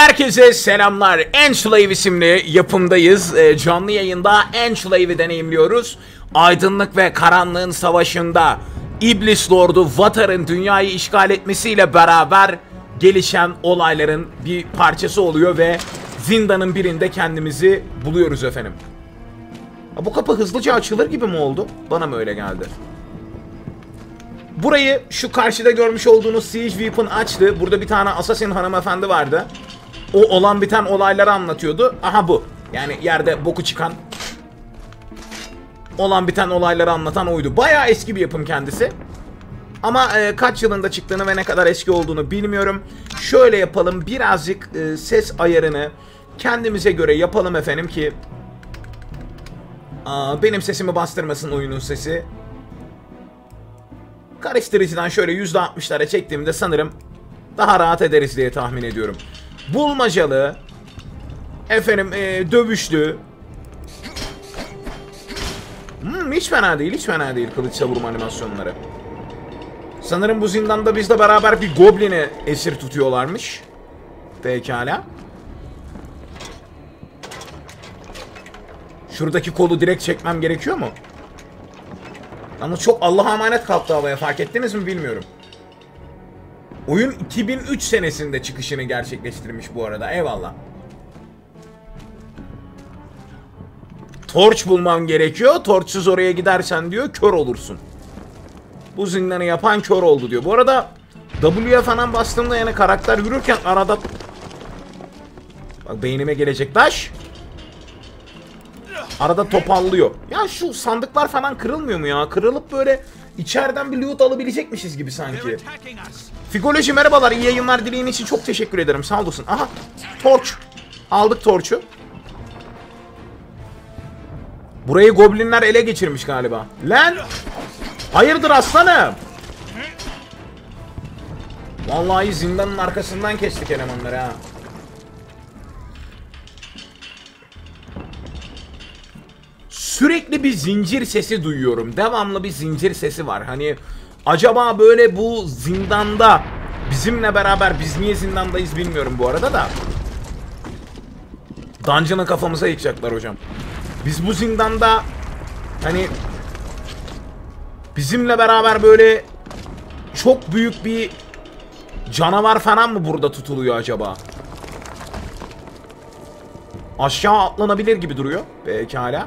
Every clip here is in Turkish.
Herkese selamlar. Enslave isimli yapımdayız. Canlı yayında Enslave'i deneyimliyoruz. Aydınlık ve karanlığın savaşında İblis Lord'u Vatar'ın dünyayı işgal etmesiyle beraber gelişen olayların bir parçası oluyor ve zindanın birinde kendimizi buluyoruz efendim. Bu kapı hızlıca açılır gibi mi oldu? Bana mı öyle geldi? Burayı şu karşıda görmüş olduğunuz Siege Weapon açtı. Burada bir tane assassin hanımefendi vardı. O olan biten olayları anlatıyordu. Aha bu. Yani yerde boku çıkan, olan biten olayları anlatan oydu. Bayağı eski bir yapım kendisi. Ama kaç yılında çıktığını ve ne kadar eski olduğunu bilmiyorum. Şöyle yapalım. Birazcık ses ayarını kendimize göre yapalım efendim ki benim sesimi bastırmasın oyunun sesi. Karıştırıcıdan şöyle %60'lara çektiğimde sanırım daha rahat ederiz diye tahmin ediyorum. Bulmacalı, efendim dövüşlü. Hiç fena değil, hiç fena değil kılıçla vurma animasyonları. Sanırım bu zindanda bizle beraber bir goblin'i esir tutuyorlarmış. Pekala. Şuradaki kolu direkt çekmem gerekiyor mu? Ama çok Allah'a emanet kalktı havaya, fark ettiniz mi bilmiyorum. Oyun 2003 senesinde çıkışını gerçekleştirmiş bu arada, eyvallah. Torç bulmam gerekiyor. Torçsuz oraya gidersen diyor kör olursun. Bu zindanı yapan kör oldu diyor. Bu arada W'ye falan bastığımda yani karakter yürürken arada... Bak beynime gelecek taş. Arada topallıyor. Ya şu sandıklar falan kırılmıyor mu ya? Kırılıp böyle içeriden bir loot alabilecekmişiz gibi sanki. Figoloji merhabalar. İyi yayınlar dileğin için çok teşekkür ederim. Sağ olasın. Aha. Torç. Aldık torçu. Burayı goblinler ele geçirmiş galiba. Lan. Hayırdır aslanım? Vallahi zindanın arkasından kestik elemanları ha. Sürekli bir zincir sesi duyuyorum. Devamlı bir zincir sesi var. Hani acaba böyle bu zindanda bizimle beraber, biz niye zindandayız bilmiyorum bu arada da. Dungeon'ı kafamıza yıkacaklar hocam. Biz bu zindanda hani bizimle beraber böyle çok büyük bir canavar falan mı burada tutuluyor acaba? Aşağı atlanabilir gibi duruyor. Pekala.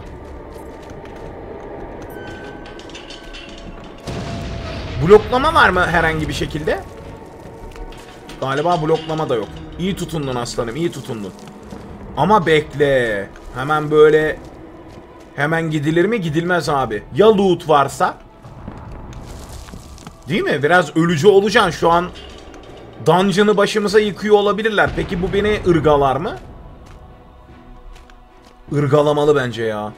Bloklama var mı herhangi bir şekilde? Galiba bloklama da yok. İyi tutundun aslanım, iyi tutundun. Ama bekle. Hemen böyle... Hemen gidilir mi? Gidilmez abi. Ya loot varsa? Değil mi? Biraz ölücü olacaksın. Şu an dungeon'ı başımıza yıkıyor olabilirler. Peki bu beni ırgalar mı? Irgalamalı bence ya.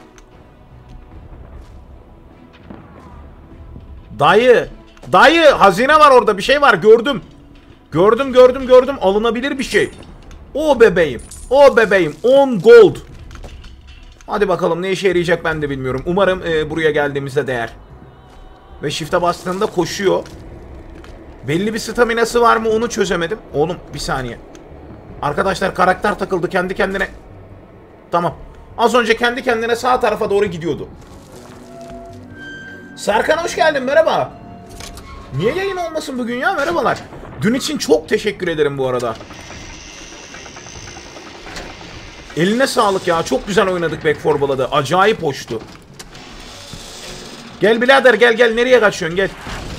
Dayı. Dayı, hazine var orada, bir şey var, gördüm. Gördüm. Alınabilir bir şey. O bebeğim. 10 gold. Hadi bakalım ne işe yarayacak ben de bilmiyorum. Umarım buraya geldiğimizde değer. Ve shift'e bastığında koşuyor. Belli bir staminası var mı onu çözemedim. Oğlum bir saniye. Arkadaşlar karakter takıldı kendi kendine. Tamam. Az önce kendi kendine sağ tarafa doğru gidiyordu. Serkan hoş geldin, merhaba. Niye yayın olmasın bugün ya? Merhabalar. Dün için çok teşekkür ederim bu arada. Eline sağlık ya. Çok güzel oynadık Back 4 Blood'ı. Acayip hoştu. Gel birader, gel. Nereye kaçıyorsun? Gel.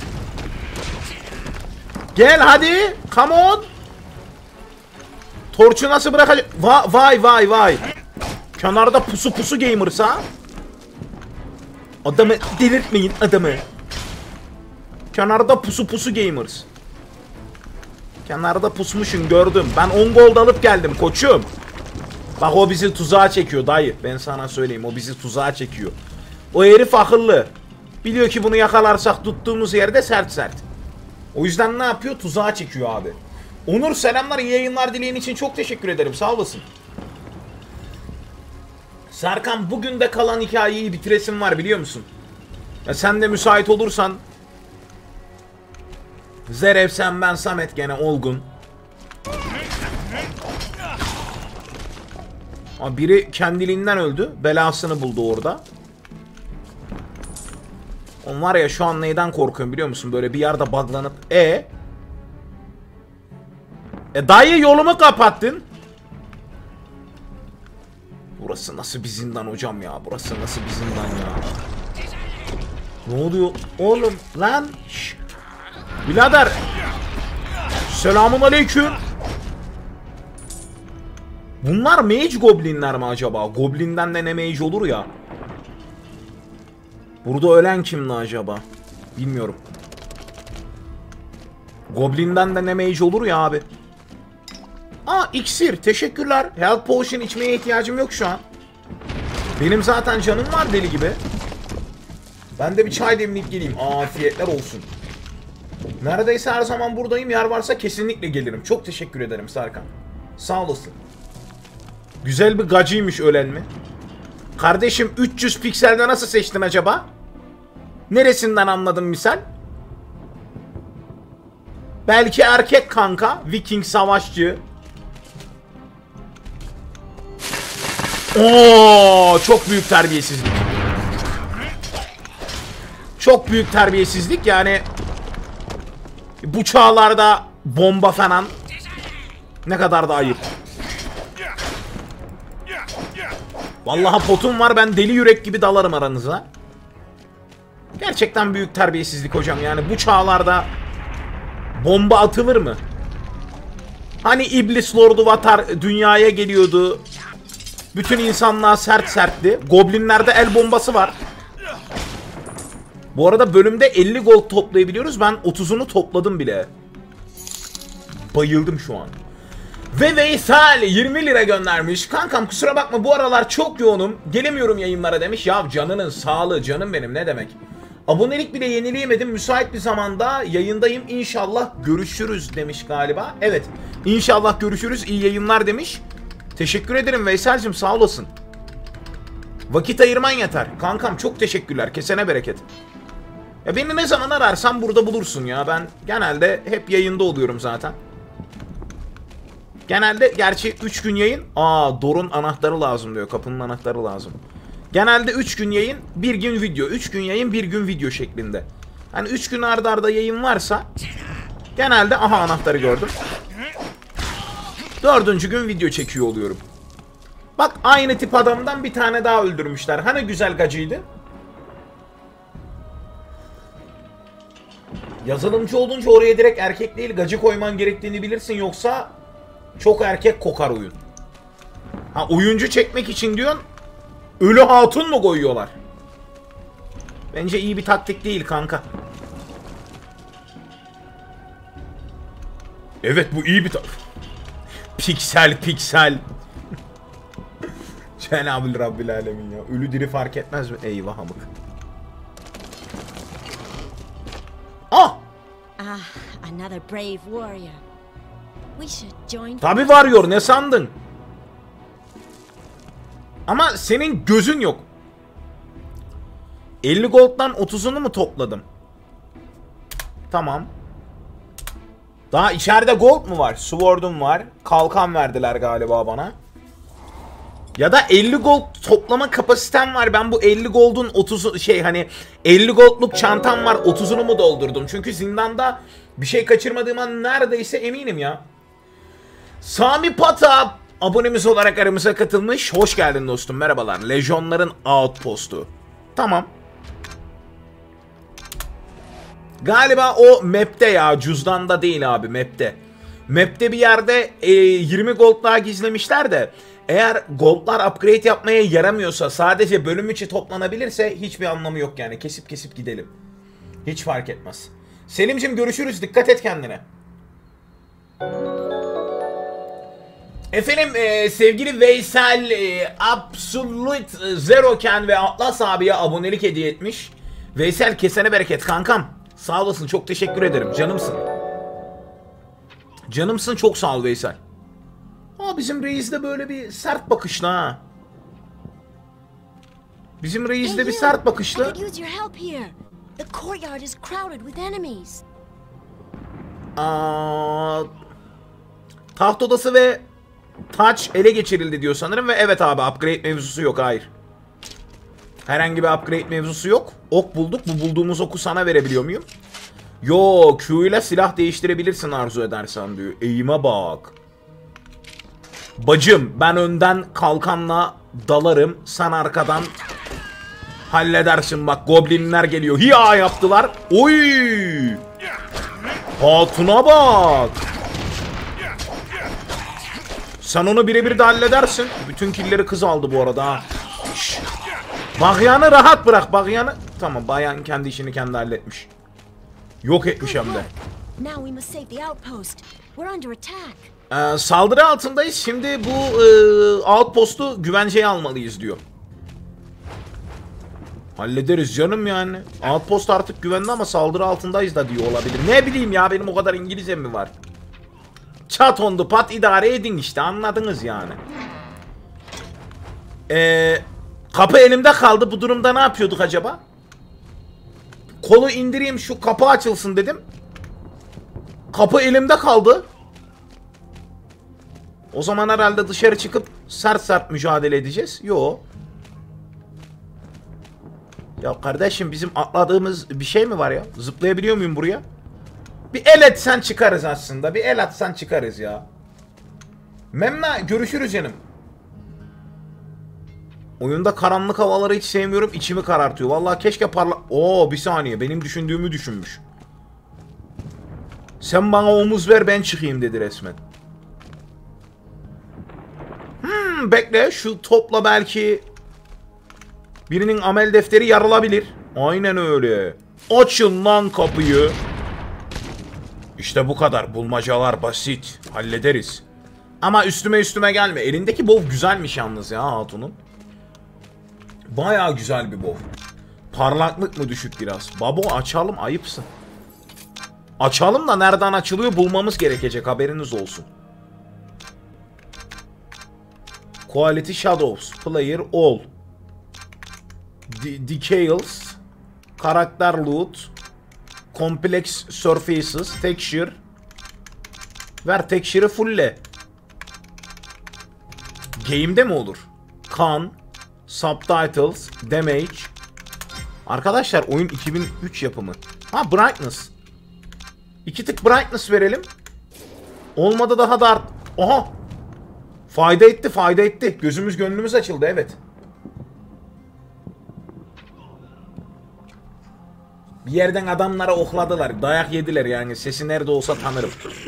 Gel hadi. Come on. Torçu nasıl bırakacak? Vay. Kenarda pusu gamersa. Adamı delirtmeyin adamı. Kenarda pusu gamers. Kenarda pusmuşsun, gördüm. Ben 10 gold alıp geldim koçum. Bak o bizi tuzağa çekiyor dayı. Ben sana söyleyeyim, o bizi tuzağa çekiyor. O herif akıllı. Biliyor ki bunu yakalarsak tuttuğumuz yerde sert. O yüzden ne yapıyor? Tuzağa çekiyor abi. Onur selamlar, iyi yayınlar dileğin için çok teşekkür ederim, sağ olasın. Serkan, bugün de kalan hikayeyi bitiresim var biliyor musun? Ya sen de müsait olursan. Zerev, sen, ben, Samet, gene Olgun. Biri kendiliğinden öldü. Belasını buldu orada. On var ya, şu an neyden korkuyorum biliyor musun? Böyle bir yerde buglanıp dayı yolumu kapattın. Burası nasıl bir zindan hocam ya? Burası nasıl bir zindan ya? Ne oluyor oğlum lan? Şşş. Birader. Selamun aleyküm. Bunlar mage goblinler mi acaba? Goblinden de ne mage olur ya? Burada ölen kimdi acaba? Bilmiyorum. Goblinden de ne mage olur ya abi? İksir. Teşekkürler. Health potion içmeye ihtiyacım yok şu an. Benim zaten canım var deli gibi. Ben de bir çay demleyip geleyim. Afiyetler olsun. Neredeyse her zaman buradayım. Yer varsa kesinlikle gelirim. Çok teşekkür ederim Serkan. Sağ olasın. Güzel bir gacıymış ölen mi? Kardeşim 300 pikselde nasıl seçtin acaba? Neresinden anladın misal? Belki erkek kanka. Viking savaşçı. Çok büyük terbiyesizlik. Çok büyük terbiyesizlik yani. Bu çağlarda bomba falan ne kadar da ayıp. Vallahi potum var, ben deli yürek gibi dalarım aranıza. Gerçekten büyük terbiyesizlik hocam, yani bu çağlarda bomba atılır mı? Hani İblis Lordu Vatar dünyaya geliyordu. Bütün insanlığa sertti. Goblinlerde el bombası var. Bu arada bölümde 50 gold toplayabiliyoruz. Ben 30'unu topladım bile. Bayıldım şu an. Ve Veysel 20 lira göndermiş. Kankam kusura bakma, bu aralar çok yoğunum. Gelemiyorum yayınlara demiş. Ya canının sağlığı, canım benim, ne demek. Abonelik bile yenileyemedim. Müsait bir zamanda yayındayım. İnşallah görüşürüz demiş galiba. Evet. İnşallah görüşürüz. İyi yayınlar demiş. Teşekkür ederim Veysel'cim, sağ olasın. Vakit ayırman yeter. Kankam çok teşekkürler. Kesene bereket. Ya beni ne zaman ararsan burada bulursun ya. Ben genelde hep yayında oluyorum zaten. Genelde gerçi 3 gün yayın. Dor'un anahtarı lazım diyor. Kapının anahtarı lazım. Genelde 3 gün yayın, 1 gün video. 3 gün yayın, 1 gün video şeklinde. Hani 3 gün arda arda yayın varsa genelde anahtarı gördüm. 4. gün video çekiyor oluyorum. Bak, aynı tip adamdan bir tane daha öldürmüşler. Hani güzel gacıydı? Yazılımcı olunca oraya direkt erkek değil gacı koyman gerektiğini bilirsin, yoksa çok erkek kokar oyun. Oyuncu çekmek için diyorsun, ölü hatun mu koyuyorlar? Bence iyi bir taktik değil kanka. Evet, bu iyi bir taktik. Piksel. Cenab-ı Rabbil Alemin ya. Ölü diri fark etmez mi? Eyvah amık. Another brave warrior. We should join. Tabi varıyor, ne sandın? Ama senin gözün yok. 50 gold'dan 30'unu mu topladım? Tamam. Daha içeride gold mu var? Sword'um var. Kalkan verdiler galiba bana. Ya da 50 gold toplama kapasitem var. Ben bu 50 gold'un 30'u 50 gold'luk çantam var. 30'unu mu doldurdum? Çünkü zindanda bir şey kaçırmadığıma neredeyse eminim ya. Sami Pata abonemiz olarak aramıza katılmış. Hoş geldin dostum. Merhabalar. Lejyonların outpost'u. Tamam. Galiba o map'te ya. Cüzdanda değil abi, map'te. Map'te bir yerde 20 gold daha gizlemişler de. Eğer goldlar upgrade yapmaya yaramıyorsa, sadece bölüm içi toplanabilirse hiçbir anlamı yok yani. Kesip gidelim. Hiç fark etmez. Selim'cim görüşürüz. Dikkat et kendine. Efendim sevgili Veysel Absolute Zero Ken ve Atlas abiye abonelik hediye etmiş. Veysel kesene bereket kankam. Sağ olasın, çok teşekkür ederim. Canımsın. Canımsın, çok sağ ol Veysel. Bizim reis de böyle bir sert bakışlı ha. Bizim reis de bir sert bakışlı. Taht odası ve Taç ele geçirildi diyor sanırım ve evet abi upgrade mevzusu yok, hayır. Herhangi bir upgrade mevzusu yok. Ok bulduk. Bu bulduğumuz oku sana verebiliyor muyum? Yo, Q ile silah değiştirebilirsin arzu edersen diyor. Eğime bak. Bacım ben önden kalkanla dalarım. Sen arkadan halledersin. Bak goblinler geliyor. Hiya yaptılar. Oy! Hatuna bak. Sen onu birebir de halledersin. Bütün killleri kız aldı bu arada ha. Bagyan'ı rahat bırak, Bagyan'ı. Tamam, Bagyan kendi işini kendi halletmiş. Yok etmiş hem de. Saldırı altındayız. Şimdi bu outpost'u güvenceye almalıyız diyor. Hallederiz canım yani. Outpost artık güvenli ama saldırı altındayız da diyor olabilir. Ne bileyim ya, benim o kadar İngilizcem mi var? Çat ondu pat idare edin işte, anladınız yani. Kapı elimde kaldı. Bu durumda ne yapıyorduk acaba? Kolu indireyim, şu kapı açılsın dedim. Kapı elimde kaldı. O zaman herhalde dışarı çıkıp sert sert mücadele edeceğiz. Yo. Ya kardeşim, bizim atladığımız bir şey mi var ya? Zıplayabiliyor muyum buraya? Bir el etsen çıkarız aslında. Bir el atsan çıkarız ya. Memna, görüşürüz canım. Oyunda karanlık havaları hiç sevmiyorum. İçimi karartıyor. Vallahi keşke Oo, bir saniye. Benim düşündüğümü düşünmüş. Sen bana omuz ver, ben çıkayım dedi resmen. Bekle. Şu topla belki birinin amel defteri yarılabilir. Aynen öyle. Açın lan kapıyı. İşte bu kadar. Bulmacalar basit. Hallederiz. Ama üstüme gelme. Elindeki bow güzelmiş yalnız ya hatunun. Bayağı güzel bir bow. Parlaklık mı düşük biraz? Babo açalım, ayıpsın. Açalım da nereden açılıyor bulmamız gerekecek, haberiniz olsun. Quality Shadows. Player All. Details. Karakter Loot. Complex Surfaces. Texture. Ver texture'ı fulle. Game'de mi olur? Kan. Subtitles. Damage. Arkadaşlar oyun 2003 yapımı. Ha, brightness. 2 tık brightness verelim. Olmadı daha da art. Aha. Fayda etti, fayda etti. Gözümüz gönlümüz açıldı, evet. Bir yerden adamlara okladılar. Dayak yediler yani. Sesi nerede olsa tanırım.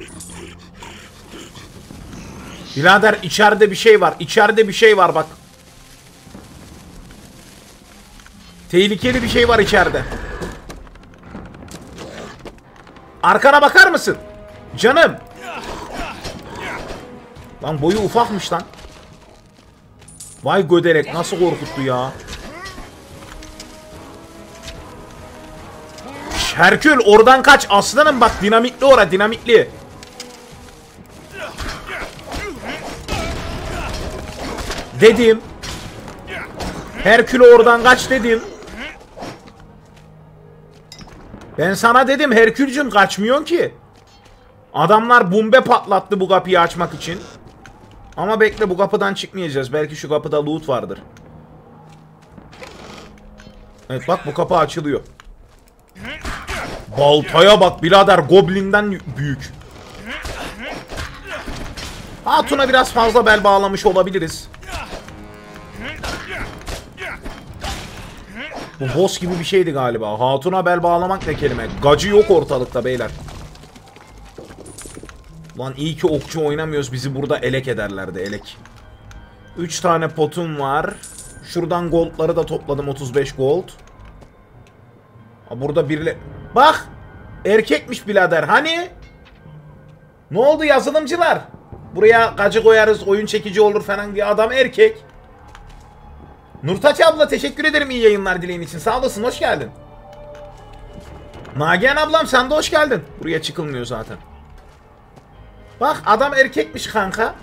Birader içeride bir şey var. İçeride bir şey var bak. Tehlikeli bir şey var içeride. Arkana bakar mısın? Canım. Lan boyu ufakmış lan. Vay göderek, nasıl korkuttu ya. Herkül oradan kaç aslanım, bak dinamitli ora, dinamitli. Dedim. Herkül oradan kaç dedim. Ben sana dedim Herkülcüm, kaçmıyorsun ki. Adamlar bombe patlattı bu kapıyı açmak için. Ama bekle, bu kapıdan çıkmayacağız. Belki şu kapıda loot vardır. Evet bak, bu kapı açılıyor. Baltaya bak birader, goblinden büyük. Hatun'a biraz fazla bel bağlamış olabiliriz. Bu boss gibi bir şeydi galiba. Hatun'a bel bağlamak ne kelime? Gacı yok ortalıkta beyler. Lan iyi ki okçu oynamıyoruz. Bizi burada elek ederlerdi, elek. 3 tane potum var. Şuradan goldları da topladım, 35 gold. Burada biriyle... Bak! Erkekmiş birader. Hani? Ne oldu yazılımcılar? Buraya gacı koyarız, oyun çekici olur falan diye, adam erkek. Nurtaç abla teşekkür ederim iyi yayınlar dileğin için. Sağ olasın, hoş geldin. Nagihan ablam sen de hoş geldin. Buraya çıkılmıyor zaten. Bak adam erkekmiş kanka.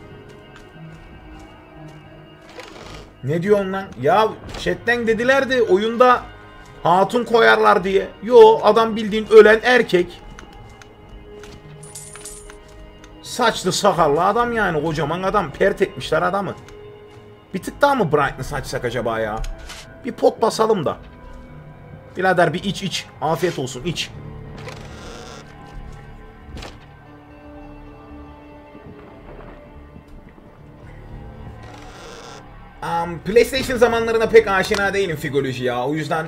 Ne diyorsun lan? Ya chatten dedilerdi oyunda hatun koyarlar diye. Yo, adam bildiğin ölen erkek. saçlı sakallı adam yani, kocaman adam. Pert etmişler adamı. Bir tık daha mı brightness açsak acaba ya? Bir pot basalım da. Birader bir iç. Afiyet olsun, iç. PlayStation zamanlarına pek aşina değilim figoloji ya.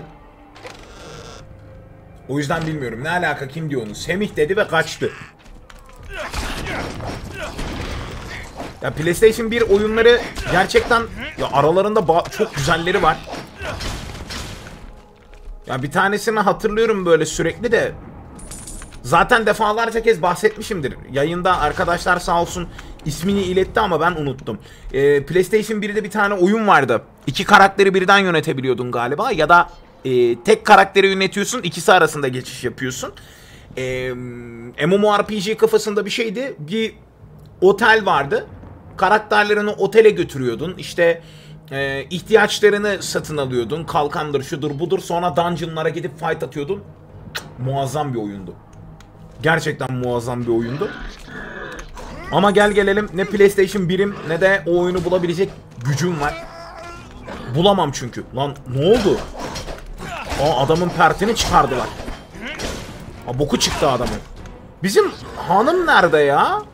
O yüzden bilmiyorum. Ne alaka, kim diyor onu? Semih dedi ve kaçtı. Ya PlayStation 1 oyunları gerçekten ya aralarında çok güzelleri var. Ya bir tanesini hatırlıyorum böyle sürekli de. Zaten defalarca kez bahsetmişimdir. Yayında arkadaşlar sağ olsun ismini iletti ama ben unuttum. PlayStation 1'de bir tane oyun vardı. 2 karakteri birden yönetebiliyordun galiba. Ya da tek karakteri yönetiyorsun, ikisi arasında geçiş yapıyorsun. MMORPG kafasında bir şeydi. Bir otel vardı. Karakterlerini otele götürüyordun. İşte ihtiyaçlarını satın alıyordun. Kalkandır, şudur budur. Sonra dungeonlara gidip fight atıyordun. Muazzam bir oyundu. Gerçekten muazzam bir oyundu. Ama gelelim ne PlayStation 1'im ne de o oyunu bulabilecek gücüm var. Bulamam çünkü. Lan ne oldu? Adamın pertini çıkardılar. Boku çıktı adamın. Bizim hanım nerede ya?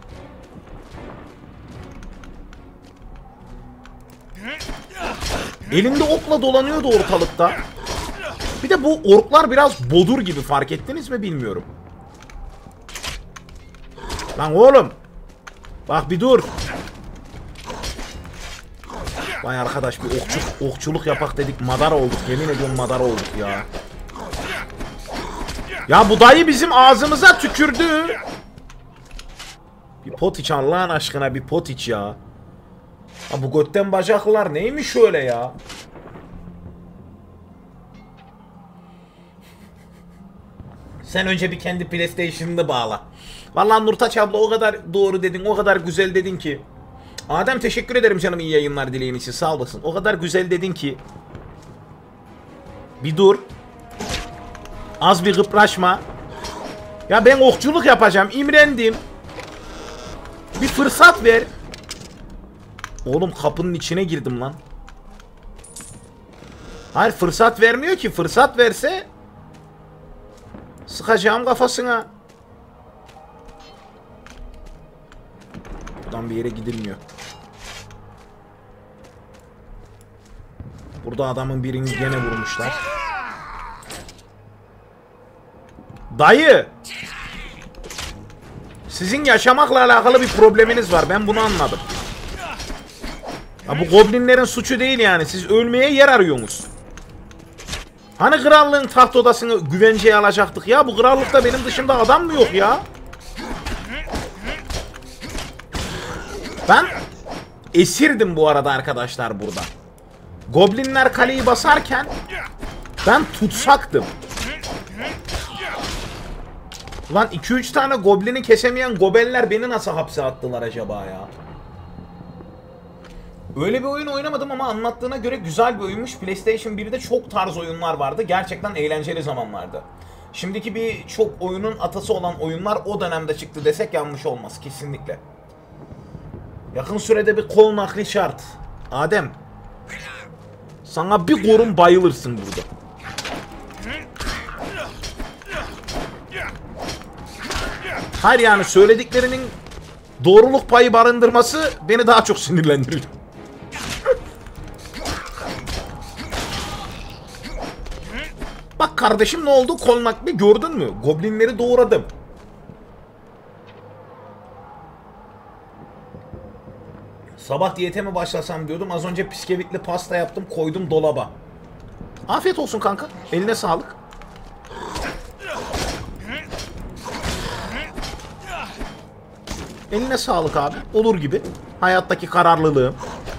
Elinde okla dolanıyordu ortalıkta. Bir de bu orklar biraz bodur gibi, fark ettiniz mi bilmiyorum. Lan oğlum. Bak bir dur. Vay arkadaş, bir okçuluk yapak dedik, madara olduk. Yemin ediyorum madara olduk ya. Ya bu dayı bizim ağzımıza tükürdü. Bir pot iç Allah'ın aşkına, bir pot iç ya. Ha bu götten bacaklar neymiş öyle ya? Sen önce bir kendi PlayStation'ını bağla. Vallahi Nurtaç abla o kadar doğru dedin, o kadar güzel dedin ki. Adem teşekkür ederim canım, iyi yayınlar dileğin için, sağ olasın. O kadar güzel dedin ki. Bir dur. Az bir kıpraşma. Ya ben okçuluk yapacağım, imrendim. Bir fırsat ver. Oğlum kapının içine girdim lan. Hayır, fırsat vermiyor ki. Fırsat verse sıkacağım kafasına. Buradan bir yere gidilmiyor. Burada adamın birini gene vurmuşlar. Dayı! Sizin yaşamakla alakalı bir probleminiz var. Ben bunu anladım. Ha, bu goblinlerin suçu değil yani. Siz ölmeye yer arıyorsunuz. Hani krallığın taht odasını güvenceye alacaktık ya? Bu krallıkta benim dışımda adam mı yok ya? Ben esirdim bu arada arkadaşlar burada. Goblinler kaleyi basarken ben tutsaktım. Lan 2-3 tane goblini kesemeyen gobeller beni nasıl hapse attılar acaba ya? Öyle bir oyun oynamadım ama anlattığına göre güzel bir oyunmuş. PlayStation 1'de çok tarz oyunlar vardı. Gerçekten eğlenceli zamanlardı. Şimdiki birçok oyunun atası olan oyunlar o dönemde çıktı desek yanlış olmaz kesinlikle. Yakın sürede bir kol nakli şart. Adem. Sana bir korun bayılırsın burada. Hayır yani söylediklerinin doğruluk payı barındırması beni daha çok sinirlendirir. Bak kardeşim ne oldu? Kol nakli gördün mü? Goblinleri doğradım. Sabah diyete mi başlasam diyordum. Az önce bisküvitli pasta yaptım, koydum dolaba. Afiyet olsun kanka. Eline sağlık. Eline sağlık abi. Olur gibi. Hayattaki kararlılığım.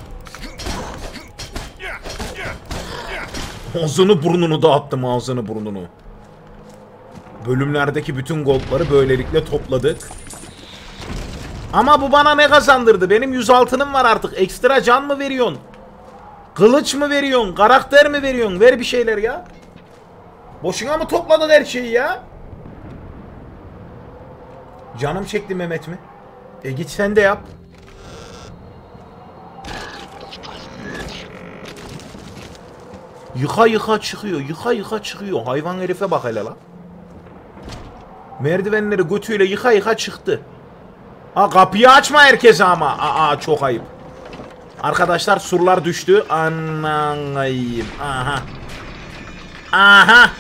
Ağzını burnunu dağıttım, ağzını burnunu. Bölümlerdeki bütün goldları böylelikle topladık. Ama bu bana ne kazandırdı? Benim 106'nım var artık. Ekstra can mı veriyorsun? Kılıç mı veriyorsun? Karakter mi veriyorsun? Ver bir şeyler ya. Boşuna mı topladın her şeyi ya? Canım çekti Mehmet mi? Git sen de yap. Yıka yıka çıkıyor. Yıka yıka çıkıyor. Hayvan herife bak hele la. Merdivenleri götüyle yıka yıka çıktı. Ha, kapıyı açma herkese ama. Aa, çok ayıp. Arkadaşlar surlar düştü. Anayım. Aha. Aha.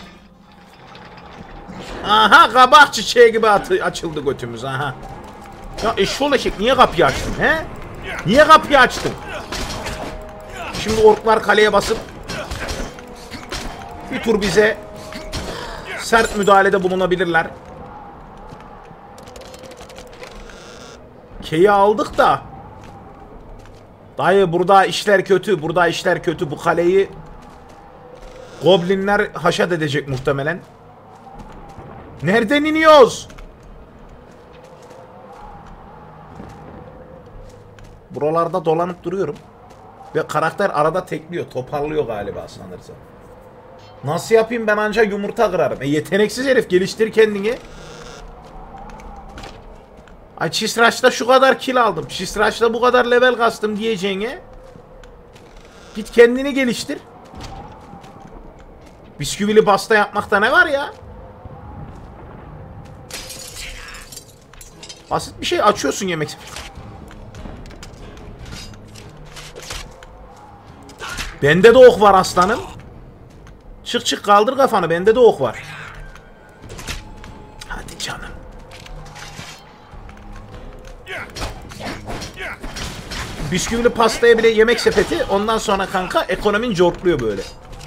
Aha, kabak çiçeği gibi açıldı götümüz. Aha. Ya eşşoğlu eşek, niye kapıyı açtın he? Niye kapıyı açtın? Şimdi orklar kaleye basıp bir tur bize sert müdahalede bulunabilirler. K'yi aldık da. Dayı burada işler kötü. Burada işler kötü. Bu kaleyi goblinler haşat edecek muhtemelen. Nereden iniyoruz? Buralarda dolanıp duruyorum. Ve karakter arada tekliyor. Toparlıyor galiba sanırsam. Nasıl yapayım, ben anca yumurta kırarım. Yeteneksiz herif, geliştir kendini. Ay, Çisraç'ta şu kadar kill aldım. Çisraç'ta bu kadar level kastım diyeceğine. Git kendini geliştir. Bisküvili pasta yapmakta ne var ya? Basit bir şey açıyorsun yemek. Bende de ok var aslanım. Çık çık, kaldır kafanı, bende de ok var. Hadi canım. Bisküvili pastaya bile yemek sepeti. Ondan sonra kanka ekonomin cortluyor böyle.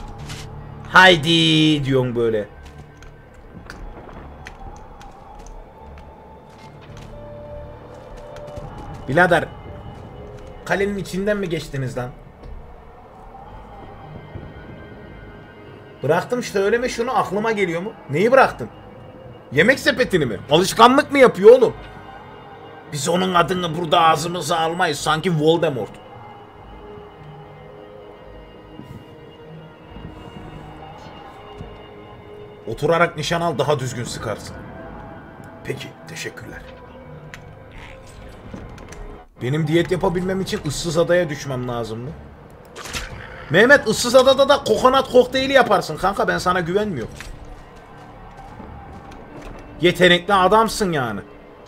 Haydi diyorsun böyle. Birader, kalenin içinden mi geçtiniz lan? Bıraktım işte, öyle mi? Şunu aklıma geliyor mu? Neyi bıraktın? Yemek sepetini mi? Alışkanlık mı yapıyor oğlum? Biz onun adını burada ağzımıza almayız. Sanki Voldemort. Oturarak nişan al, daha düzgün sıkarsın. Peki, teşekkürler. Benim diyet yapabilmem için ıssız adaya düşmem lazımdı. Mehmet, ıssız adada da kokonat kokteyli yaparsın kanka, ben sana güvenmiyorum. Yetenekli adamsın yani.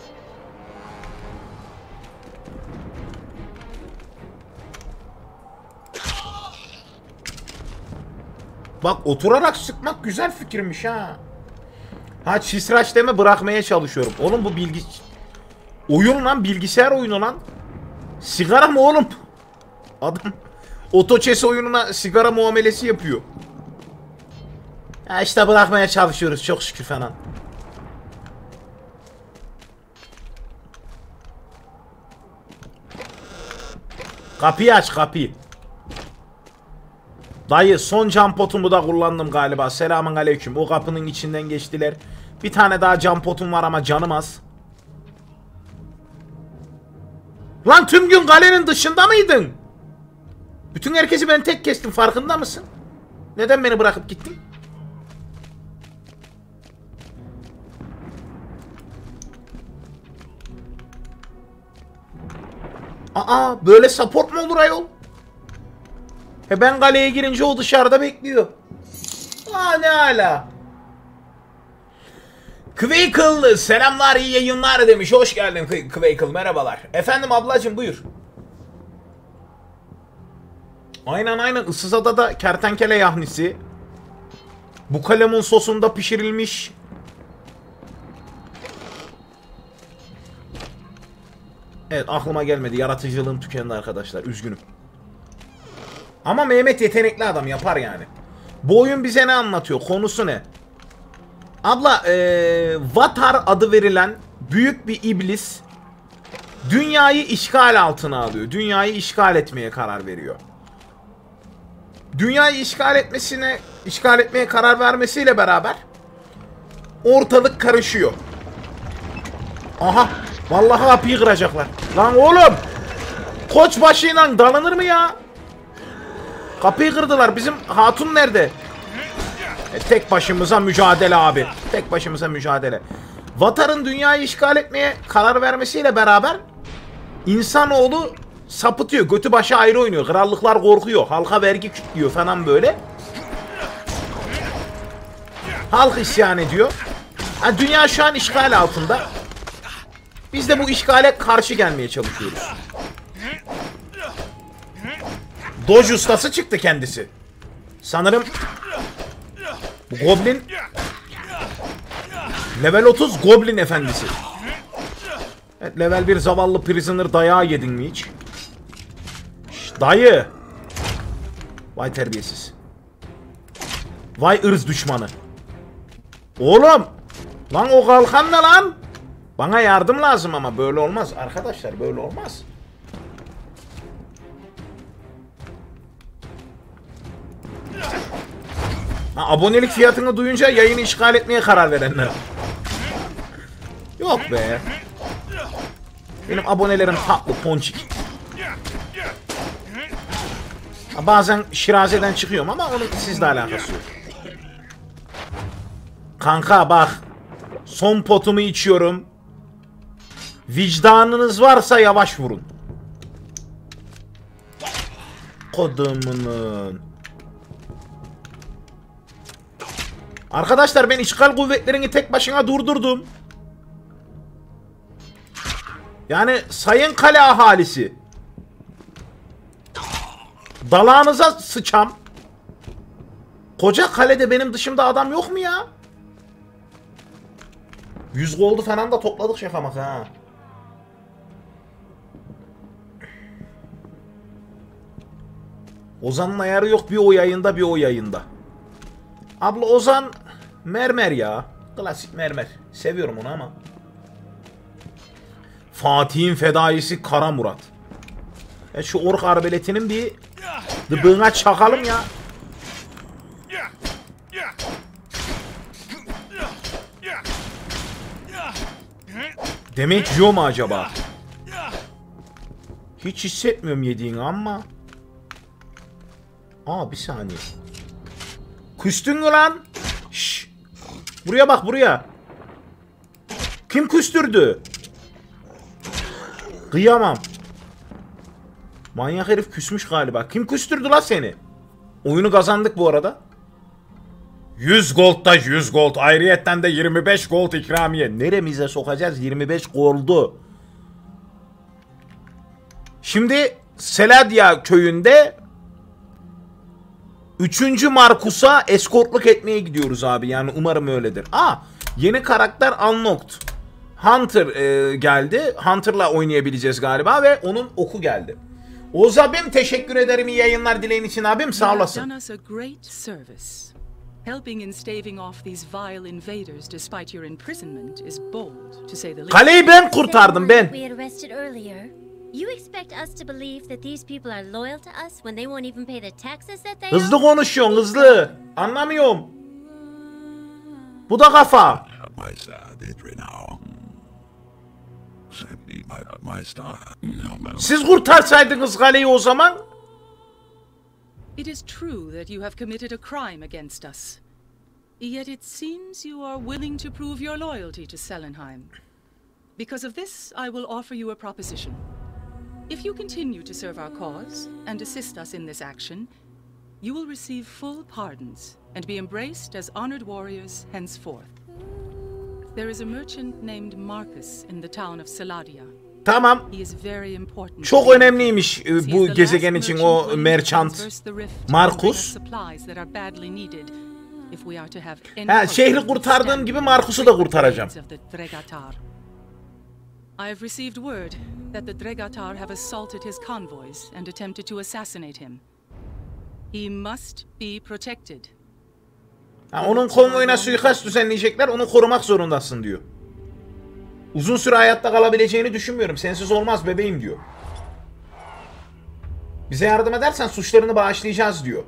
Bak, oturarak sıkmak güzel fikirmiş ha. Ha, çisraç deme, bırakmaya çalışıyorum. Oğlum bu oyun lan, bilgisayar oyunu lan. Sigara mı oğlum? Adam Oto chess oyununa sigara muamelesi yapıyor. Ya işte bırakmaya çalışıyoruz çok şükür falan. Kapıyı aç, kapıyı. Dayı, son cam potumu da kullandım galiba. Selamun aleyküm. O kapının içinden geçtiler. Bir tane daha cam potum var ama canım az. Lan tüm gün kalenin dışında mıydın? Bütün herkesi ben tek kestim, farkında mısın? Neden beni bırakıp gittin? Aa, böyle support mu olur ayol? Ben kaleye girince o dışarıda bekliyor. Aa, ne ala. Quackle, selamlar, iyi yayınlar demiş. Hoş geldin Quackle, merhabalar. Efendim ablacım, buyur. Aynen ıssız adada kertenkele yahnisi. Bu kalemun sosunda pişirilmiş. Evet, aklıma gelmedi, yaratıcılığım tükendi arkadaşlar, üzgünüm. Ama Mehmet yetenekli adam, yapar yani. Bu oyun bize ne anlatıyor, konusu ne? Abla, Vatar adı verilen büyük bir iblis dünyayı işgal altına alıyor. Dünyayı işgal etmeye karar veriyor. Dünyayı işgal etmeye karar vermesiyle beraber ortalık karışıyor. Aha, vallahi kapıyı kıracaklar. Lan oğlum, koç başıyla dalanır mı ya? Kapıyı kırdılar. Bizim hatun nerede? Tek başımıza mücadele abi. Tek başımıza mücadele. Vatar'ın dünyayı işgal etmeye karar vermesiyle beraber insanoğlu sapıtıyor. Götü başı ayrı oynuyor. Krallıklar korkuyor. Halka vergi kütlüyor falan böyle. Halk isyan ediyor. Yani dünya şu an işgal altında. Biz de bu işgale karşı gelmeye çalışıyoruz. Doge ustası çıktı kendisi. Sanırım bu Goblin level 30 Goblin efendisi. Evet, level 1 zavallı prisoner dayağı yedin mi hiç? Şş, dayı. Vay terbiyesiz. Vay ırz düşmanı. Oğlum. Lan o kalkan ne lan? Bana yardım lazım ama böyle olmaz. Arkadaşlar böyle olmaz. Ha, abonelik fiyatını duyunca yayını işgal etmeye karar verenler. Yok be. Benim abonelerim tatlı, ponçik. Ha, bazen Şiraze'den çıkıyorum ama onun sizle alakası yok. Kanka bak. Son potumu içiyorum. Vicdanınız varsa yavaş vurun. Kodumunun. Arkadaşlar ben işgal kuvvetlerini tek başına durdurdum. Yani sayın kale ahalisi. Dalağınıza sıçam. Koca kalede benim dışımda adam yok mu ya? 100 gold'u falan da topladık şaka maka ha. Ozan'ın ayarı yok bir o yayında bir o yayında. Abla Ozan mermer ya. Klasik mermer. Seviyorum onu ama. Fatih'in fedaisi Kara Murat. Şu ork arbeletinin bir dıbığına çakalım ya. Demek yiyor mu acaba? Hiç hissetmiyorum yediğini ama. Aa bir saniye. Küstün mü lan? Şşş. Buraya bak buraya. Kim küstürdü? Kıyamam. Manyak herif küsmüş galiba. Kim küstürdü lan seni? Oyunu kazandık bu arada. 100 gold'da 100 gold. Ayrıyetten de 25 gold ikramiye. Neremize sokacağız 25 gold'u? Şimdi Seladia köyünde 3. Markus'a eskortluk etmeye gidiyoruz abi. Yani umarım öyledir. Aa, yeni karakter unlocked. Hunter geldi. Hunter'la oynayabileceğiz galiba ve onun oku geldi. Oğuz abim teşekkür ederim iyi yayınlar dileğin için abim sağ olasın. Kaleyi ben kurtardım ben. Hızlı konuşuyorsun hızlı. Anlamıyorum. Bu da kafa. Siz kurtarsaydınız kaleyi o zaman. It is true that you have committed a crime against us. Yet it seems you are willing to prove your loyalty to Selenheim. Because of this, I will offer you a proposition. If you continue to serve our cause and assist us in this action, you will receive full pardons and be embraced as honored warriors henceforth. There is a merchant named Marcus in the town of Seladia. Tamam. Çok önemliymiş bu gezegen için o merchant Marcus. Ha, şehri kurtardığım gibi Marcus'u da kurtaracağım. I have received word that the Dregatar have assaulted his convoys and attempted to assassinate him. He must be protected. Ha, onun konvoyuna suikast düzenleyecekler, onu korumak zorundasın diyor. Uzun süre hayatta kalabileceğini düşünmüyorum. Sensiz olmaz bebeğim diyor. Bize yardım edersen suçlarını bağışlayacağız diyor.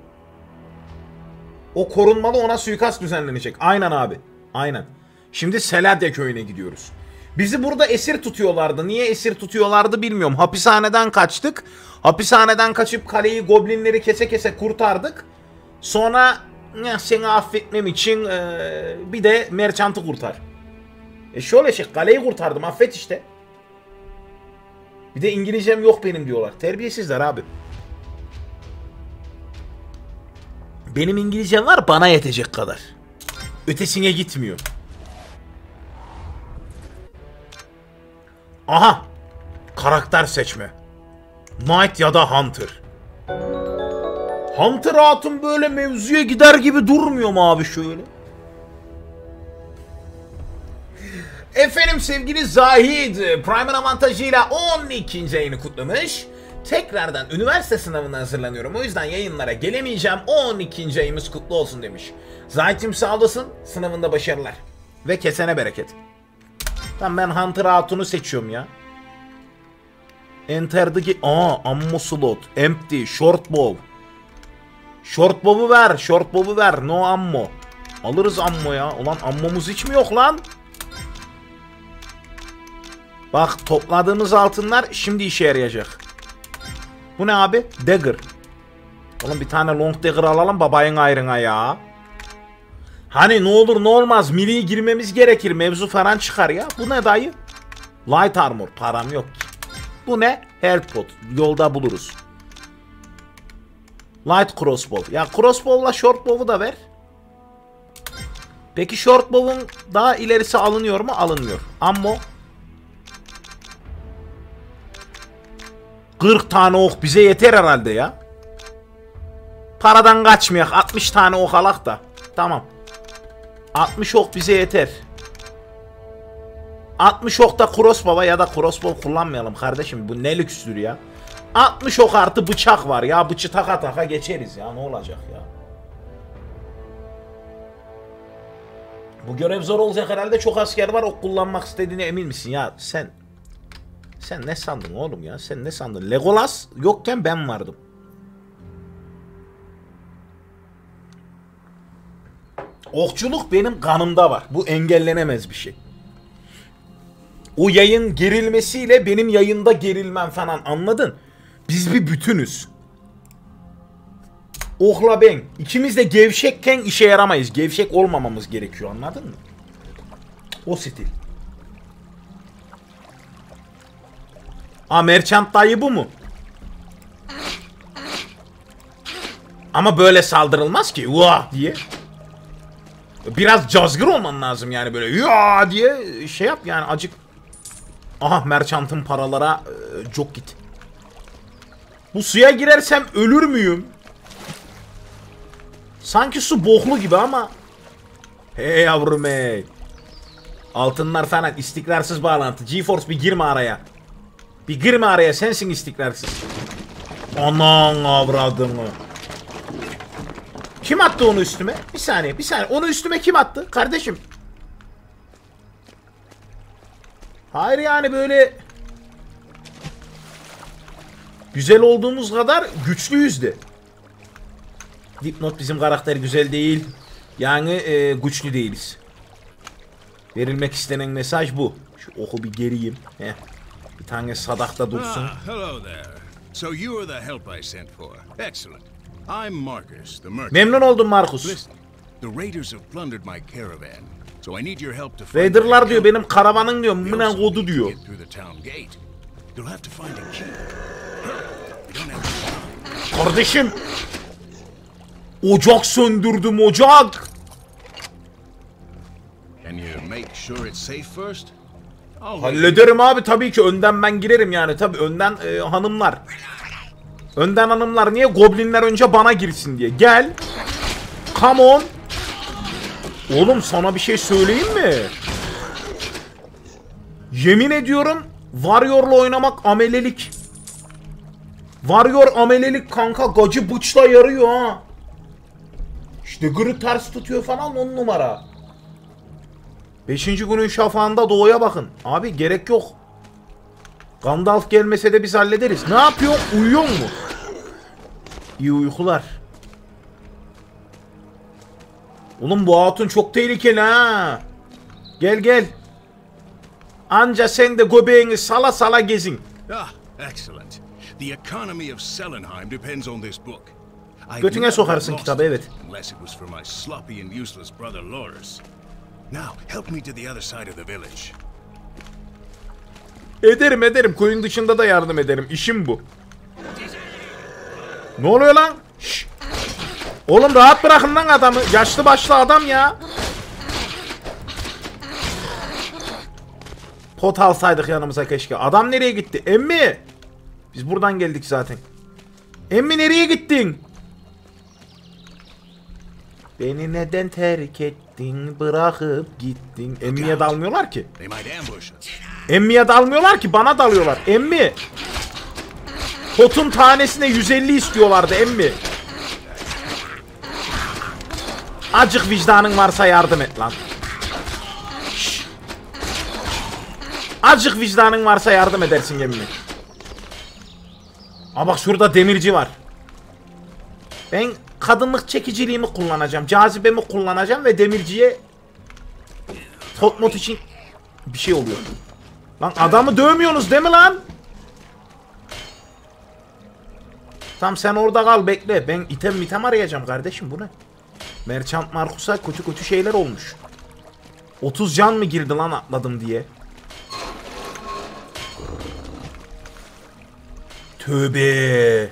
O korunmalı, ona suikast düzenlenecek. Aynen abi. Aynen. Şimdi Seladia köyüne gidiyoruz. Bizi burada esir tutuyorlardı. Niye esir tutuyorlardı bilmiyorum. Hapishaneden kaçtık. Hapishaneden kaçıp kaleyi, goblinleri kese kese kurtardık. Sonra seni affetmem için bir de merchant'ı kurtar. Şöyle şey, kaleyi kurtardım, affet işte. Bir de İngilizcem yok benim diyorlar. Terbiyesizler abi. Benim İngilizcem var, bana yetecek kadar. Ötesine gitmiyor. Aha. Karakter seçme. Knight ya da Hunter. Hunter hatun böyle mevzuya gider gibi durmuyor mu abi şöyle? Efendim sevgili Zahid, Prime'ın avantajıyla 12. ayını kutlamış. Tekrardan üniversite sınavına hazırlanıyorum. O yüzden yayınlara gelemeyeceğim. 12. ayımız kutlu olsun demiş. Zahid'cim sağ olasın. Sınavında başarılar. Ve kesene bereket. Tamam, ben Hunter Hatun'u seçiyorum ya. Enter'daki... ammo slot. Empty. Short bow. Short bow'u ver. Short bow'u ver. No ammo. Alırız ammo ya. Ulan ammomuz hiç mi yok lan? Bak, topladığımız altınlar şimdi işe yarayacak. Bu ne abi? Dagger. Oğlum bir tane long dagger alalım babayın ayrına ya. Hani ne olur ne olmaz milliye girmemiz gerekir. Mevzu falan çıkar ya. Bu ne dayı? Light armor. Param yok ki. Bu ne? Health pot. Yolda buluruz. Light crossbow. Ya crossbow'la short bow'u da ver. Peki short bow'un daha ilerisi alınıyor mu? Alınmıyor. Ammo. 40 tane ok bize yeter herhalde ya. Paradan kaçmayak. 60 tane ok alak da. Tamam. 60 ok bize yeter. 60 ok da crossbow'a ya da crossbow kullanmayalım kardeşim. Bu ne lükstür ya. 60 ok artı bıçak var ya. Bıçı taka taka geçeriz ya. Ne olacak ya. Bu görev zor olacak herhalde. Çok asker var. Ok kullanmak istediğine emin misin ya? Sen ne sandın oğlum ya? Sen ne sandın? Legolas yokken ben vardım. Okçuluk benim kanımda var. Bu engellenemez bir şey. O yayın gerilmesiyle benim yayında gerilmem falan, anladın? Biz bir bütünüz. Okla ben. İkimiz de gevşekken işe yaramayız. Gevşek olmamamız gerekiyor, anladın mı? O stil. Merchant dayı bu mu? Ama böyle saldırılmaz ki. Vah diye. Biraz cazgır olman lazım yani, böyle ya diye şey yap yani, acık. Aha, merchant'ın paralara çok git. Bu suya girersem ölür müyüm? Sanki su boklu gibi ama. Hey yavrum hey. Altınlar falan, istikrarsız bağlantı. GeForce bir girme araya. Bir girme araya, sensin istikrarsız. Anan avradını. Kim attı onu üstüme? Bir saniye. Onu üstüme kim attı? Kardeşim. Hayır yani böyle güzel olduğumuz kadar güçlüyüz de. Dipnot, bizim karakter güzel değil. Yani güçlü değiliz. Verilmek istenen mesaj bu. Şu oku bir geriyim. Heh. Bir tane sadakta dursun. Hello there. So you are the help I sent for. Excellent. I'm Marcus, the merchant. Memnun oldum Marcus. Listen, the raiders have plundered my caravan. So I need your help to find Raiderlar diyor benim karavanın diyor. Mınan kodu diyor. get through the town gate. You'll have to find a key. We don't have Kardeşim. Ocak söndürdüm, ocak. Can you make sure it's safe first? Hallederim abi, tabii ki önden ben girerim yani, tabii önden hanımlar. Önden hanımlar niye? Goblinler önce bana girsin diye. Gel. Come on. Oğlum sana bir şey söyleyeyim mi? Yemin ediyorum Warrior'la oynamak amelelik. Warrior amelelik kanka, gacı bıçla yarıyor ha. İşte gırı ters tutuyor falan, 10 numara. 5. günün şafağında doğuya bakın. Abi gerek yok. Gandalf gelmese de biz hallederiz. Ne yapıyor? Uyuyor mu? İyi uykular. Oğlum bu hatun çok tehlikeli ha. Gel gel. Anca sen de göbeğini sala sala gezin. Excellent. The economy of Selenheim depends on this book. Götüne sokarsın kitabı, evet. Unless it was for my sloppy and useless brother Loris. Now, help me to the other side of the village. Ederim. Koyun dışında da yardım ederim. İşim bu. Ne oluyor lan? Şşş. Oğlum rahat bırakın lan adamı. Yaşlı başlı adam ya. Pot alsaydık yanımıza keşke. Adam nereye gitti? Emmi. Biz buradan geldik zaten. Emmi nereye gittin? Beni neden terk ettin? Bırakıp gittin. Emmiye dalmıyorlar ki. They might ambush us. Emmiye dalmıyorlar ki. Bana dalıyorlar. Emmi. Potun tanesine 150 istiyorlardı emmi. Acık vicdanın varsa yardım et lan. Şşş. Acık vicdanın varsa yardım edersin emmi. Aa bak şurada demirci var. Ben kadınlık çekiciliğimi kullanacağım. Cazibemi kullanacağım ve demirciye Totmot için bir şey oluyor. Lan adamı dövmüyorsunuz değil mi lan? Tamam sen orada kal bekle. Ben item arayacağım kardeşim, bu ne? Merchant Markus'a kötü şeyler olmuş. 30 can mı girdi lan atladım diye. Tövbe.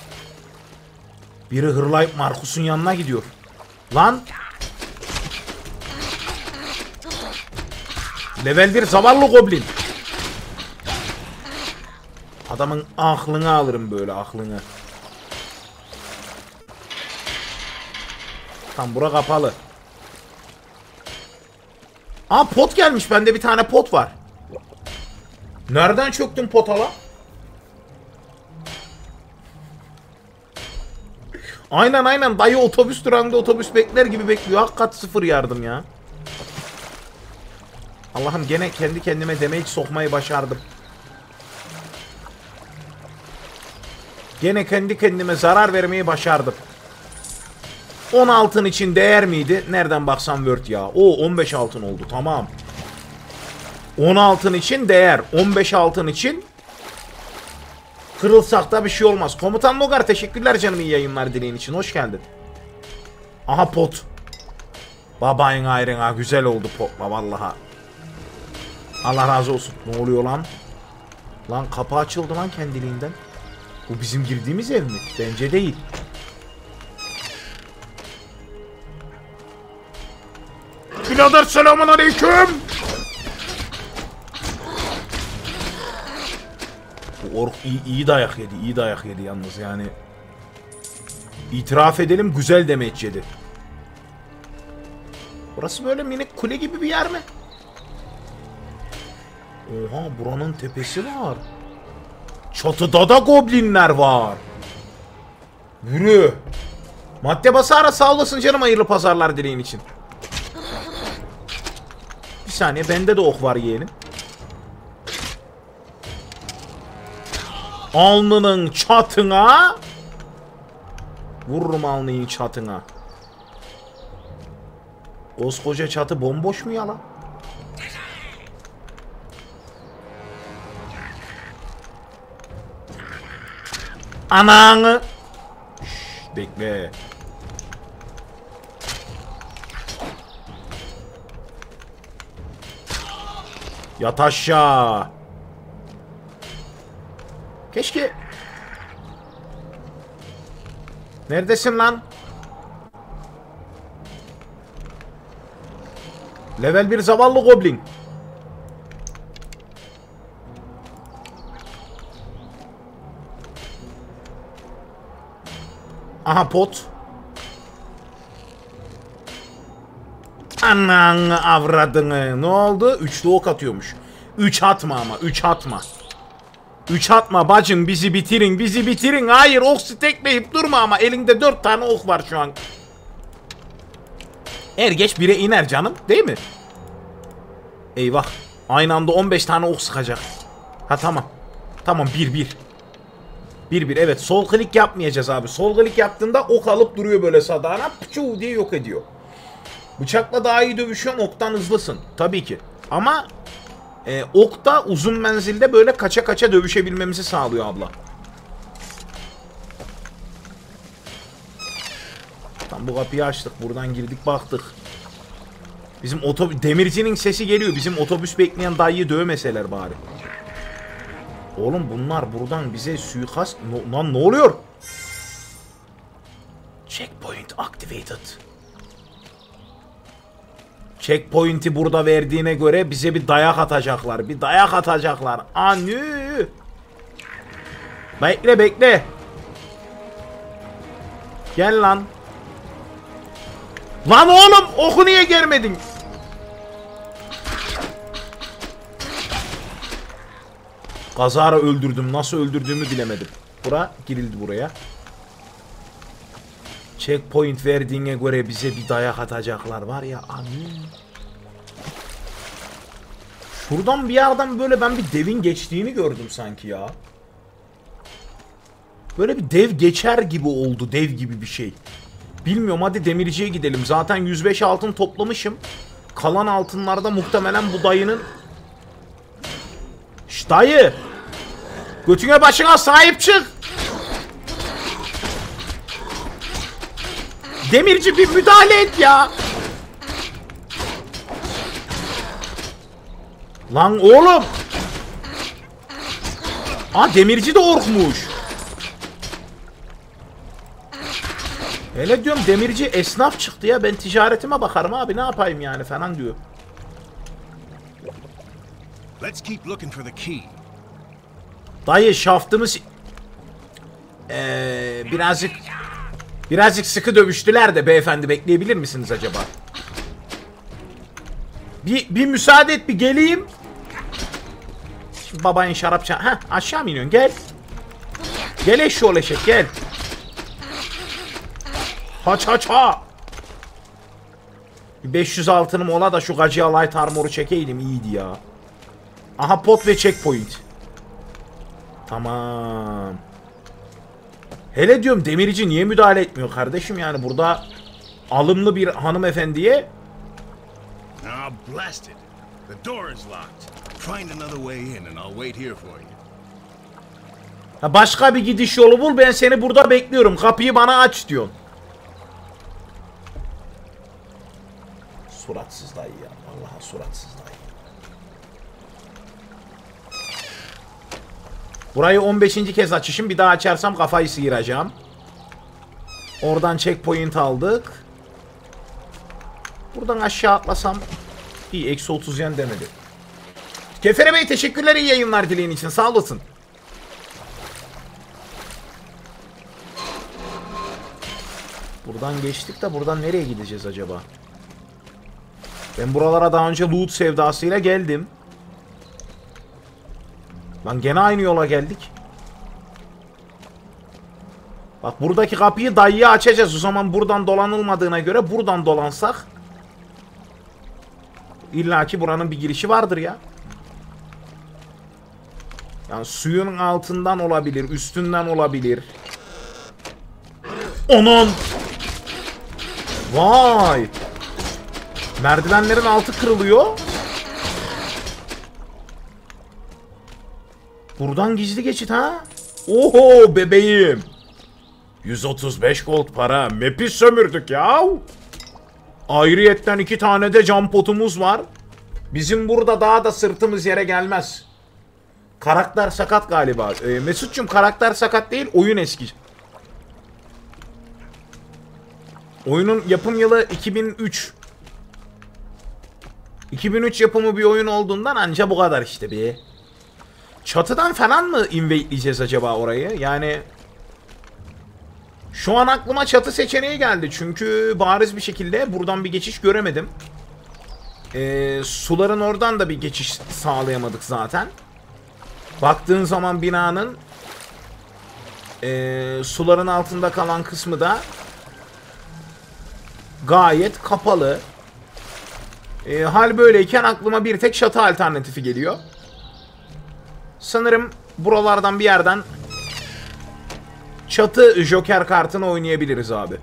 Biri hırlayıp Markus'un yanına gidiyor. Lan. Level 1 zavallı goblin. Adamın aklını alırım böyle, aklını. Tam bura kapalı. Aa pot gelmiş. Bende bir tane pot var. Nereden çöktün potala? Aynen dayı otobüs durağında otobüs bekler gibi bekliyor. Hakikat sıfır yardım ya. Allah'ım gene kendi kendime damage sokmayı başardım. Gene kendi kendime zarar vermeyi başardım. 10 altın için değer miydi? Nereden baksan word ya. O 15 altın oldu, tamam. 10 altın için değer. 15 altın için kırılsak da bir şey olmaz. Komutan Logar teşekkürler canım, iyi yayınlar dileğin için. Hoş geldin. Aha pot. Babayın ayrına güzel oldu potla vallaha. Allah razı olsun. Ne oluyor lan? Lan kapı açıldı lan kendiliğinden. Bu bizim girdiğimiz ev mi? Bence değil. Birader selamun aleyküm. Bu ork iyi dayak yedi. İyi dayak yedi yalnız yani. İtiraf edelim, güzel demeç yedi. Burası böyle minik kule gibi bir yer mi? Oha, buranın tepesi var. Çatıda da goblinler var. Yürü. Madde basara sağ olasın canım, hayırlı pazarlar dileğin için. Bir saniye, bende de ok var yeğenim. Alnının çatına. Vururum alnının çatına. Koskoca çatı bomboş mu ya lan? Ananı. Şşş, bekle. Yat aşağı. Keşke. Neredesin lan? Level 1 zavallı goblin. Aha pot. Ananı avradını. Ne oldu? 3'lü ok atıyormuş. 3 atma ama. 3 atma. 3 atma bacım, bizi bitirin. Bizi bitirin. Hayır, ok stekleyip durma ama. Elinde 4 tane ok var şu an. Er geç 1'e iner canım. Değil mi? Eyvah. Aynı anda 15 tane ok sıkacak. Ha tamam. Tamam 1-1. 1-1 evet, sol klik yapmayacağız abi. Sol klik yaptığında ok alıp duruyor böyle sadağına. Pıçuu diye yok ediyor. Bıçakla daha iyi dövüşüyorsun, oktan hızlısın. Tabii ki. Ama okta uzun menzilde böyle kaça kaça dövüşebilmemizi sağlıyor abla. Tam bu kapıyı açtık. Buradan girdik baktık. Bizim demircinin sesi geliyor. Bizim otobüs bekleyen dayıyı dövmeseler bari. Oğlum bunlar buradan bize suikast... Lan ne oluyor? Checkpoint activated. Checkpoint'i burada verdiğine göre bize bir dayak atacaklar. Bir dayak atacaklar. Anü. Bekle bekle. Gel lan. Lan oğlum oku niye gelmedin? Kazara öldürdüm. Nasıl öldürdüğümü bilemedim. Bura girildi buraya. Checkpoint verdiğine göre bize bir dayak atacaklar var ya. Amin. Şuradan bir yerden böyle ben bir devin geçtiğini gördüm sanki ya. Böyle bir dev geçer gibi oldu. Dev gibi bir şey. Bilmiyorum, hadi demirciye gidelim. Zaten 105 altın toplamışım. Kalan altınlarda muhtemelen bu dayının... Şşt dayı! Götüne başına sahip çık! Demirci bir müdahale et ya! Lan oğlum! Aa, demirci de orkmuş. Hele diyorum demirci esnaf çıktı ya, ben ticaretime bakarım abi, ne yapayım yani falan diyor. Let's keep looking for the key. Dayı şaftımız birazcık sıkı dövüştüler de beyefendi, bekleyebilir misiniz acaba? Bir müsaade et, bir geleyim. Şimdi babayın şarapça. Heh, aşağı mı iniyorsun? Gel. Gel eşşoğlu eşek gel. Haç haç ha. 500 altınım ola da şu Gacıya Light Armor'u çekeydim, iyiydi ya. Aha pot ve checkpoint. Tamam. Hele diyorum demirci niye müdahale etmiyor kardeşim, yani burada alımlı bir hanımefendiye. Ah, blast it. The door is locked. Find another way in and I'll wait here for you. Ha, başka bir gidiş yolu bul, ben seni burada bekliyorum. Kapıyı bana aç diyorsun. Suratsız dayı ya. Vallahi suratsız dayı. Burayı 15. kez açışım. Bir daha açarsam kafayı sıyıracağım. Oradan checkpoint aldık. Buradan aşağı atlasam iyi, eksi 30 yen demedi. Kefere Bey teşekkürler, iyi yayınlar dileğin için, sağ olasın. Buradan geçtik de buradan nereye gideceğiz acaba? Ben buralara daha önce loot sevdasıyla geldim. Lan gene aynı yola geldik. Bak buradaki kapıyı dayıya açacağız. O zaman buradan dolanılmadığına göre buradan dolansak illaki buranın bir girişi vardır ya. Yani suyun altından olabilir, üstünden olabilir. Onun. Vay. Merdivenlerin altı kırılıyor. Buradan gizli geçit ha? Oho bebeğim. 135 gold para. Map'i sömürdük ya. Ayrıyetten 2 tane de cam potumuz var. Bizim burada daha da sırtımız yere gelmez. Karakter sakat galiba. Mesut'cum karakter sakat değil, oyun eski. Oyunun yapım yılı 2003. 2003 yapımı bir oyun olduğundan anca bu kadar işte bir. Çatıdan falan mı invade'leyeceğiz acaba orayı? Yani şu an aklıma çatı seçeneği geldi. Çünkü bariz bir şekilde buradan bir geçiş göremedim. Suların oradan da bir geçiş sağlayamadık zaten. Baktığın zaman binanın suların altında kalan kısmı da gayet kapalı. Hal böyleyken aklıma bir tek çatı alternatifi geliyor. Sanırım buralardan bir yerden çatı Joker kartını oynayabiliriz abi.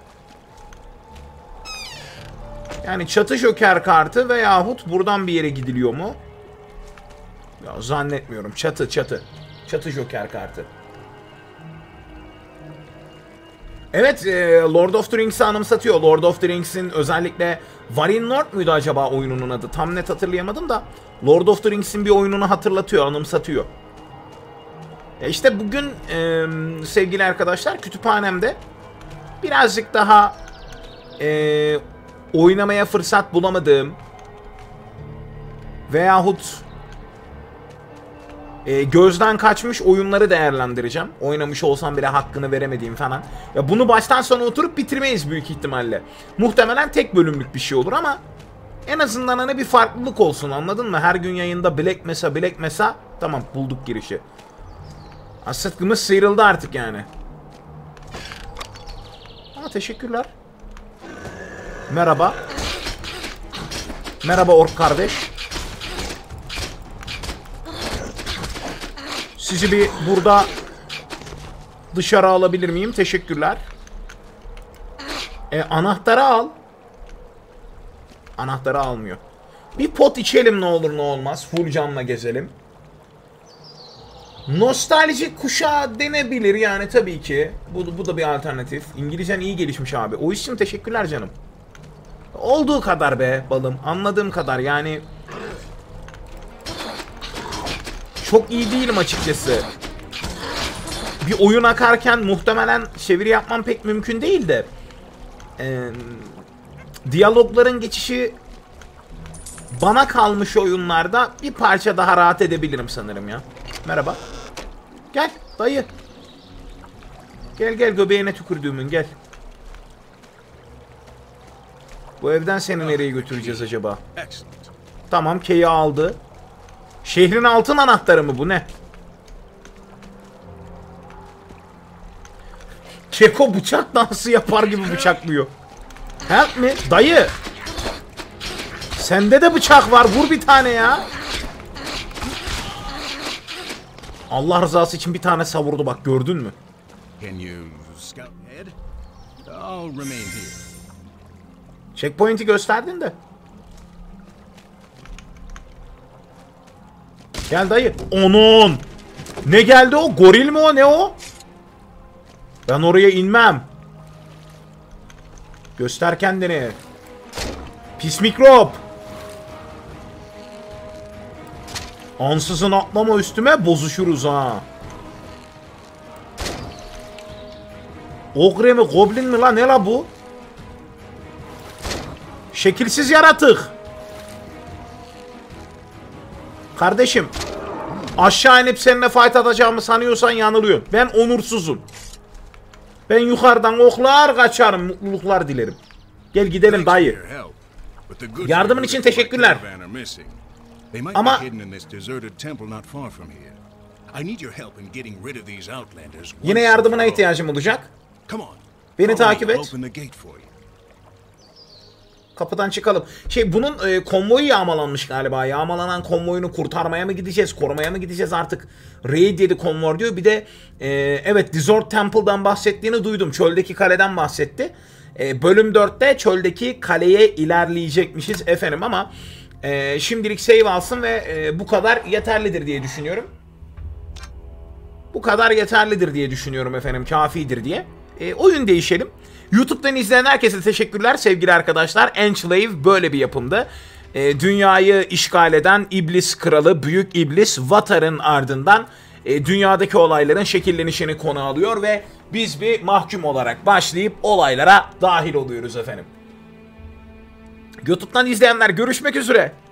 Yani çatı Joker kartı veyahut buradan bir yere gidiliyor mu? Ya zannetmiyorum. Çatı Joker kartı. Evet, Lord of the Rings'i anımsatıyor. Lord of the Rings'in özellikle Varin North muydu acaba oyununun adı? Tam net hatırlayamadım da Lord of the Rings'in bir oyununu hatırlatıyor, anımsatıyor. İşte bugün sevgili arkadaşlar kütüphanemde birazcık daha oynamaya fırsat bulamadığım veyahut gözden kaçmış oyunları değerlendireceğim. Oynamış olsam bile hakkını veremediğim falan. Ya bunu baştan sona oturup bitirmeyiz büyük ihtimalle. Muhtemelen tek bölümlük bir şey olur ama en azından hani bir farklılık olsun, anladın mı? Her gün yayında Black Mesa. Tamam, bulduk girişi. Sıtkımız sıyrıldı artık yani. Teşekkürler. Merhaba. Merhaba ork kardeş. Sizi bir burada dışarı alabilir miyim? Teşekkürler. Anahtarı al. Anahtarı almıyor. Bir pot içelim ne olur ne olmaz. Full canla gezelim. Nostalji kuşağı denebilir yani tabii ki. Bu da bir alternatif. İngilizcen iyi gelişmiş abi. O için teşekkürler canım. Olduğu kadar be balım. Anladığım kadar yani. Çok iyi değilim açıkçası. Bir oyun akarken muhtemelen çeviri yapmam pek mümkün değil de. Diyalogların geçişi bana kalmış oyunlarda bir parça daha rahat edebilirim sanırım ya. Merhaba. Gel dayı. Gel göbeğine tükürdüğümün gel. Bu evden seni nereye götüreceğiz acaba? Tamam, K'yi aldı. Şehrin altın anahtarı mı bu, ne? Keko bıçak dansı yapar gibi bıçaklıyor. Help me dayı. Sende de bıçak var, vur bir tane ya. Allah rızası için bir tane savurdu bak, gördün mü? Checkpoint'i gösterdin de. Gel dayı. Onun. Ne geldi o? Goril mi o? Ne o? Ben oraya inmem. Göster kendini. Pis mikrop. Ansızın atlama üstüme, bozuşuruz ha. Ogre mi, goblin mi lan, ne la bu? Şekilsiz yaratık. Kardeşim, aşağı inip seninle fight atacağımı sanıyorsan yanılıyorsun. Ben onursuzum. Ben yukarıdan oklar kaçarım, mutluluklar dilerim. Gel gidelim dayı. Yardımın için teşekkürler. Ama yine yardımına ihtiyacım olacak. Beni takip et. Kapıdan çıkalım. Bunun konvoyu yağmalanmış galiba. Yağmalanan konvoyunu kurtarmaya mı gideceğiz? Korumaya mı gideceğiz artık? Raid 7 konvoy diyor. Bir de evet, Desert Temple'dan bahsettiğini duydum. Çöldeki kaleden bahsetti. Bölüm 4'te çöldeki kaleye ilerleyecekmişiz efendim ama şimdilik save alsın ve bu kadar yeterlidir diye düşünüyorum. Bu kadar yeterlidir diye düşünüyorum efendim. Kafidir diye. Oyun değişelim. YouTube'dan izleyen herkese teşekkürler sevgili arkadaşlar. Enclave böyle bir yapımdı. Dünyayı işgal eden İblis Kralı, Büyük İblis Vatar'ın ardından dünyadaki olayların şekillenişini konu alıyor ve biz bir mahkum olarak başlayıp olaylara dahil oluyoruz efendim. YouTube'dan izleyenler görüşmek üzere.